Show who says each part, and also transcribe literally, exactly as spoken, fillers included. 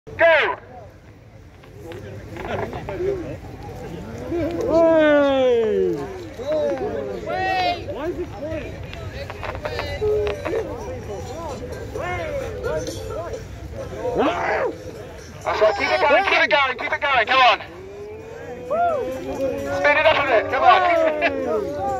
Speaker 1: Go!
Speaker 2: Hey!
Speaker 3: Wait!
Speaker 2: Why is it quiet?
Speaker 1: That's right, keep it going, keep it going, keep it going, come on! Speed it up a bit, come on!